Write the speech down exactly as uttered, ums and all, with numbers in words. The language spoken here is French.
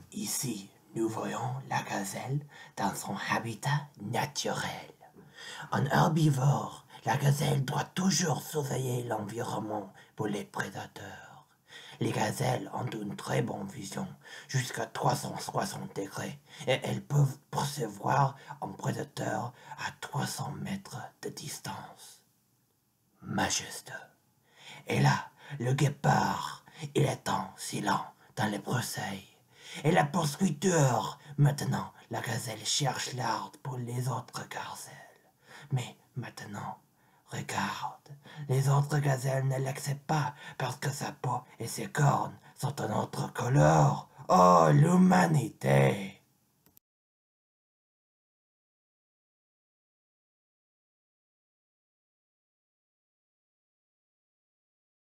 Ici, nous voyons la gazelle dans son habitat naturel. En herbivore, la gazelle doit toujours surveiller l'environnement pour les prédateurs. Les gazelles ont une très bonne vision, jusqu'à trois cent soixante degrés, et elles peuvent percevoir un prédateur à trois cents mètres de distance. Majestueux. Et là, le guépard, il est en silence dans les broussailles. Et la poursuit dehors. Maintenant, la gazelle cherche l'arbre pour les autres gazelles. Mais maintenant, regarde, les autres gazelles ne l'acceptent pas parce que sa peau et ses cornes sont d'une autre couleur. Oh, l'humanité!